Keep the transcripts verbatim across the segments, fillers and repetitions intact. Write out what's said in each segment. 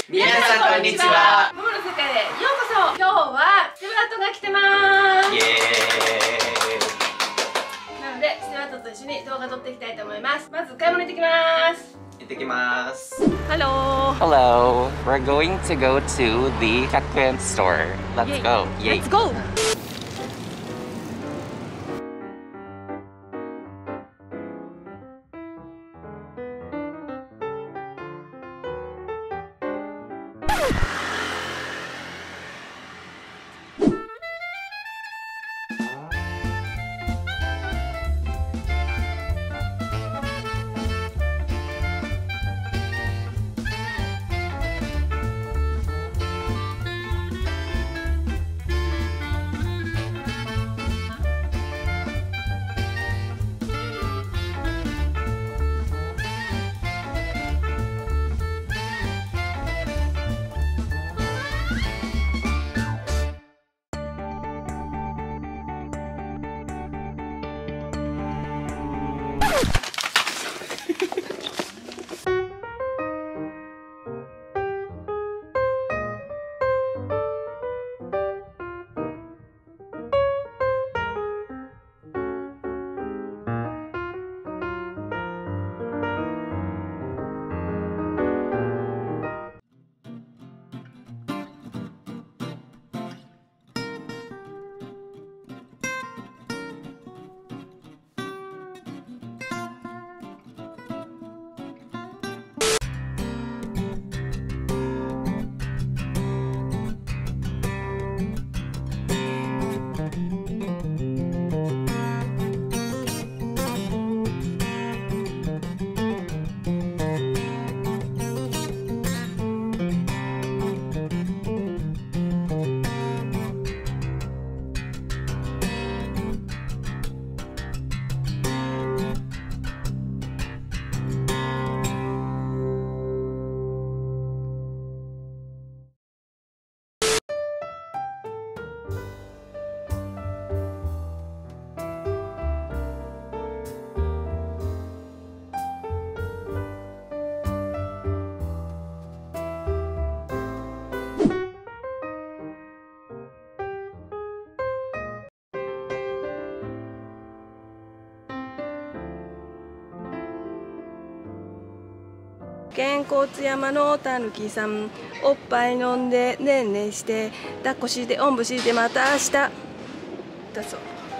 皆さんこんにちは。 ママの世界へようこそ。今日はステマトが来てます。 イエーイ。 なのでステマトと一緒に動画撮っていきたいと思います。まず買い物行ってきます。 行ってきます。 Hello. Hello. We're going to go to theひゃくえん store. Let's go. Yay. Let's go.健康津山のたぬきさん、おっぱい飲んでねんねして抱っこしておんぶしてまた明日だそう。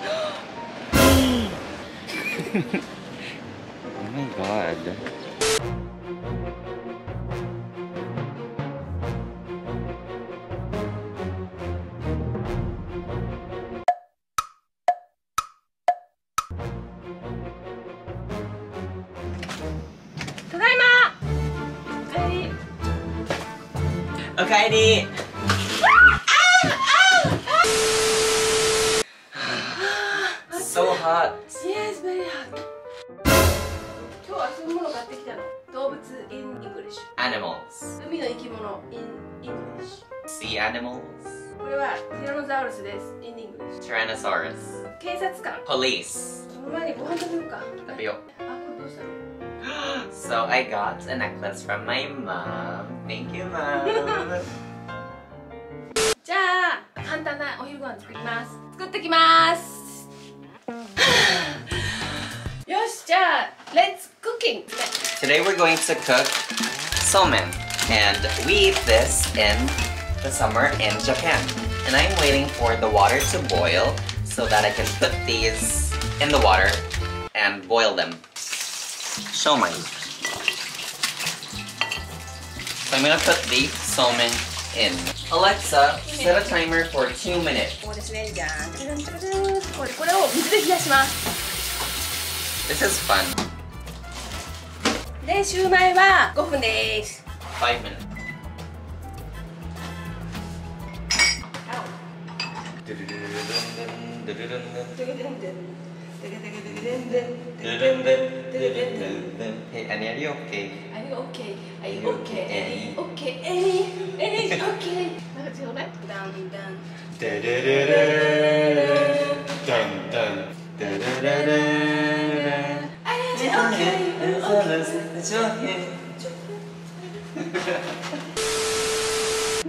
Oh my god. Okay. So hot. Yes, very hot. 今日はそういうもの買ってきたの。動物 in English。 Animals. 海の生き物 in English。 Sea animals. これはティラノザウルスです。in English。 Tyrannosaurus. 警察官。 Police. その前にご飯食べようか。 食べよう。 あ、これどうしたの So I got a necklace from my mom. Thank you, mom. じゃあ簡単なお昼ご飯作ります。作ってきますよし、じゃあ Let's cooking. Today we're going to cook somen, and we eat this in the summer in Japan. And I'm waiting for the water to boil so that I can put these in the water and boil them. Shomai. So I'm gonna put the somen in. Alexa, set a timer for two minutes. こうですね、じゃあこれこれを水で冷やします。 This is fun. で、シューマイはごふんです。 Five minutes. Hey, Annie, are you okay? Are you okay? Are you okay? Annie? Okay, Annie? Annie's okay. なんか違うね。ダンダン。 ダンダン。 Annie's okay. Okay. Okay.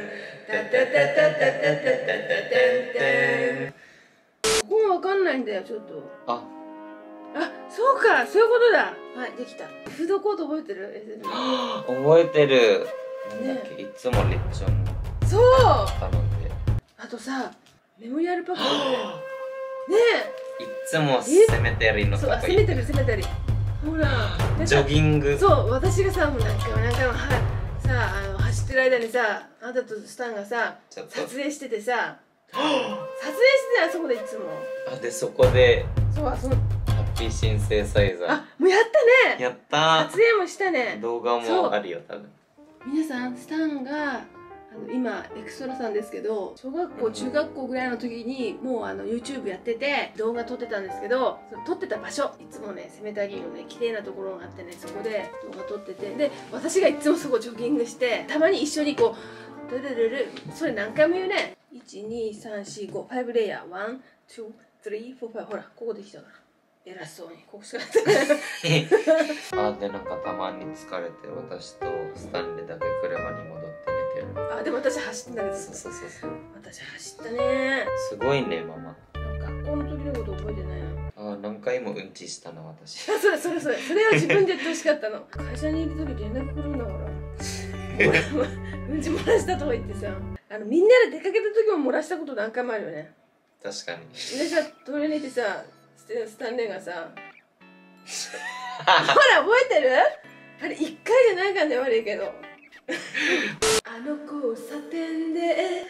ここがわかんないんだよ、ちょっと。 あ、 あ、そうか、そういうことだ。はい、できた。フードコート覚えてる？ 覚えてる。なんだっけ、いつもレッチョンそう。 頼んで。 あとさ、メモリアルパックねえ。いつもセメテリのとこ行ってる。そう、攻めてる攻めてる。ほら。 ジョギング。 そう、私がさ、もう何回も何回もはさ、あの走ってる間にさ、あなたとスタンがさ、撮影しててさ、撮影してたよ、そこでいつも。 あ、でそこで。 そう、その。 ハッピーシンセサイザー。 あ、もうやったね。 やったー。 撮影もしたね。 動画もあるよ、多分。 皆さん、スタンがあの今エクストラさんですけど、小学校中学校ぐらいの時にもうあの YouTube やってて動画撮ってたんですけど、その撮ってた場所いつもねセメタリーのね綺麗なところがあってね、そこで動画撮ってて、で私がいつもそこジョギングしてたまに一緒にこうルルルル、それ何回も言うね。いちにさんしご ごレイヤーワン、ツー、スリー、フォー、ファイブ、ほらここできたから偉そうにここしかやってないあ、でなんかたまに疲れて私とスタンレーだけ車に戻って寝てる。 あ、でも私走ってんだけど、 そうそうそうそう、 私走ったね。 すごいねママ。 学校の時のこと覚えてないの？ あ、何回もうんちしたな私。 あ、それそれそれそれを自分で言ってほしかったの。会社にいる時連絡来るんだから。 うんち漏らしたとか言ってさ、あのみんなで出かけた時も漏らしたこと何回もあるよね。 確かに。 でさ、トイレに行ってさ、スタンレーがさほら覚えてる？あれ一回じゃないからね、悪いけどあの交差点で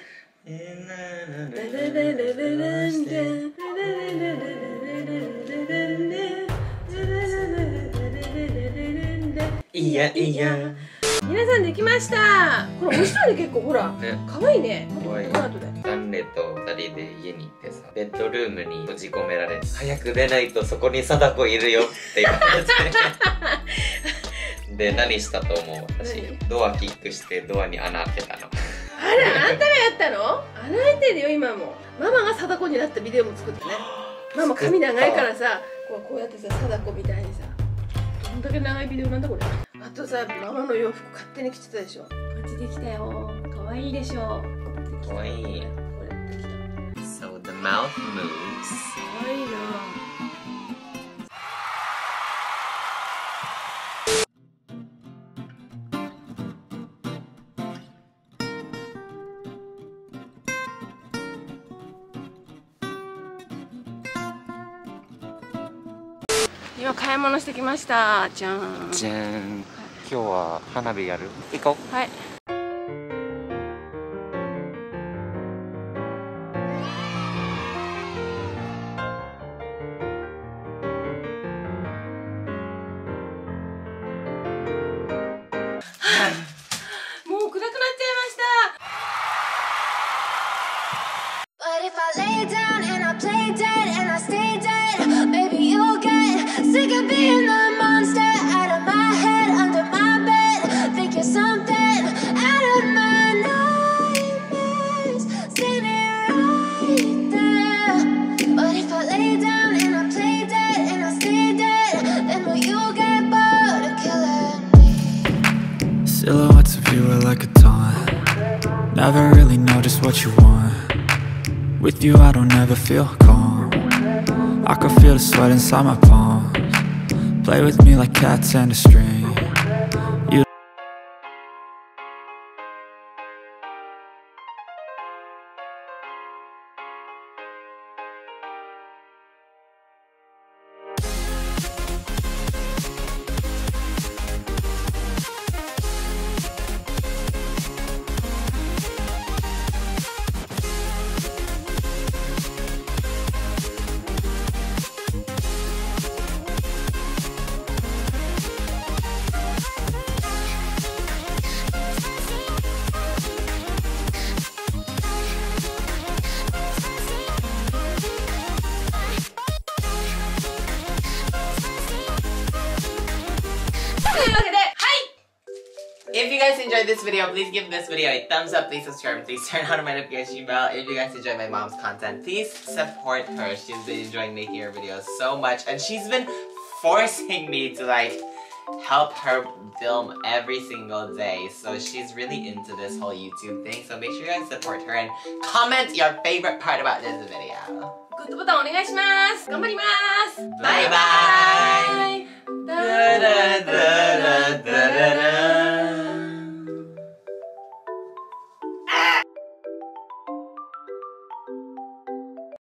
いやいや皆さんできました。これ面白いね、結構ほらね、 かわいいね。 かわいい。 後でダンレとふたりで家に行ってさ、ベッドルームに閉じ込められて、早く出ないとそこに貞子いるよって言われてで、何したと思う？私ドアキックしてドアに穴開けたの。あら、あんたがやったの？穴開いてるよ今も。ママが貞子になったビデオも作ってね。ママ髪長いからさ、こうこうやってさ、貞子みたいにさ、どんだけ長いビデオなんだこれ。あとさ、ママの洋服勝手に着てたでしょ。こっちできたよ。かわいいでしょ。 かわいい。 これできた。 So the mouth moves. かわいいな。今買い物してきました。じゃん。 じゃーん。今日は花火やる？行こう。 はい。もう暗くなっちゃいました。But if I lay down and I play dead and I stay dead, maybe you'll get sick of being the monster out of my head, under my bed. Think you're something out of my nightmares, standing right there. But if I lay down and I play dead and I stay dead, then will you get bored of killing me? Silhouettes of you are like a taunt. Never really know just what you want. With you I don't ever feel calm. I can feel the sweat inside my palms. Play with me like cats and a string. You If you guys enjoyed this video, please give this video a thumbs up, please subscribe, please turn on my notification bell. If you guys enjoy my mom's content, please support her. She's been enjoying making her videos so much, and she's been forcing me to like help her film every single day. So she's really into this whole YouTube thing, so make sure you guys support her and comment your favorite part about this video. グッドボタンお願いします。頑張ります。 バイバイ。 バイバイ。